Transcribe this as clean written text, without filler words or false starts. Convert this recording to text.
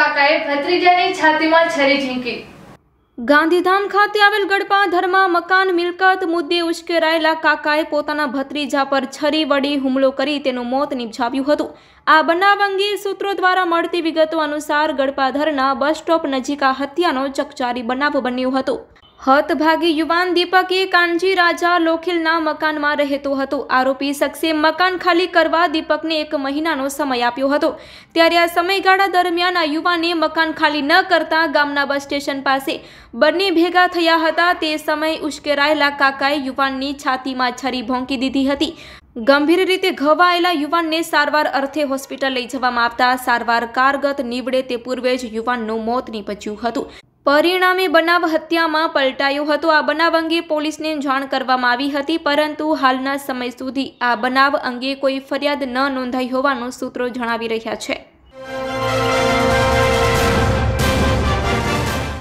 કાકાએ ભત્રીજાની છાતીમાં છરી ઝીંકી। ગાંધીધામ ખાતે આવેલ ગડપાધરમાં મકાન મિલકત મુદ્દે ઉશ્કેરાયેલા કાકાએ પોતાના ભત્રીજા પર છરી વડે હુમલો કરી તેનું મોત નિપજાવ્યું હતું। આ બનાવ અંગે સૂત્રો દ્વારા મળતી વિગતો અનુસાર ગડપાધરના બસ સ્ટોપ નજીક આ હત્યાનો ચકચારી બનાવ બન્યો હતો। હતભાગી યુવાન દીપકે કાનજી રાજા લોખીલના મકાનમાં રહેતો હતો। આરોપી શખ્સે મકાન ખાલી કરવા દીપકને 1 મહિનાનો સમય આપ્યો હતો। ત્યારે આ સમયગાળા દરમિયાન આ યુવાને મકાન ખાલી ન કરતા ગામના બસ સ્ટેશન પાસે બંને ભેગા થયા હતા। તે સમયે ઉશ્કેરાયેલા કાકાએ યુવાનની છાતીમાં છરી ભોંકી દીધી હતી। ગંભીર રીતે ઘવાયેલા યુવાનને સારવાર અર્થે હોસ્પિટલ લઈ જવામાં આવતા સારવાર કારગત નીવડે તે પૂર્વે જ યુવાનનું મોત નીપજ્યું હતું। પરિણામે બનાવ હત્યામાં પલટાયો હતો। આ બનાવ અંગે પોલીસને જાણ કરવામાં આવી હતી, પરંતુ હાલના સમય સુધી આ બનાવ અંગે કોઈ ફરિયાદ ન નોંધાઈ હોવાનું સૂત્રો જણાવી રહ્યા છે।